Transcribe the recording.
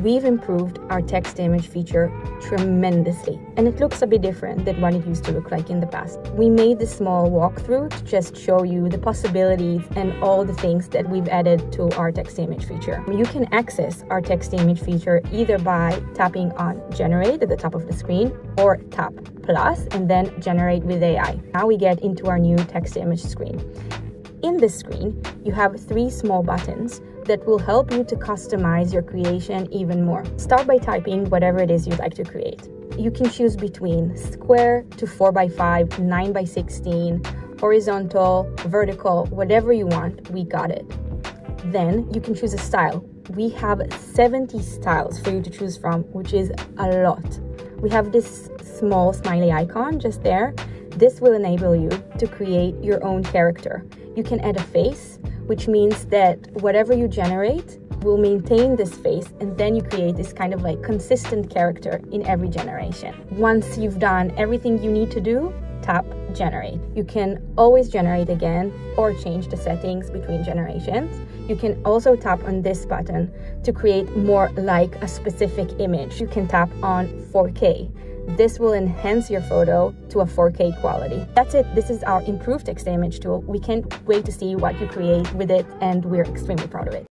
we've improved our text to image feature tremendously, and it looks a bit different than what it used to look like in the past. We made this small walkthrough to just show you the possibilities and all the things that we've added to our text to image feature. You can access our text to image feature either by tapping on generate at the top of the screen, or tap plus and then generate with AI. Now we get into our new text to image screen. In this screen, you have 3 small buttons that will help you to customize your creation even more. Start by typing whatever it is you'd like to create. You can choose between square to 4x5, 9x16, horizontal, vertical, whatever you want, we got it. Then you can choose a style. We have 70 styles for you to choose from, which is a lot. We have this small smiley icon just there. This will enable you to create your own character. You can add a face, which means that whatever you generate will maintain this face, and then you create this kind of like consistent character in every generation. Once you've done everything you need to do, tap generate. You can always generate again or change the settings between generations. You can also tap on this button to create more like a specific image. You can tap on 4K. This will enhance your photo to a 4K quality. That's it. This is our improved text to image tool. We can't wait to see what you create with it, and we're extremely proud of it.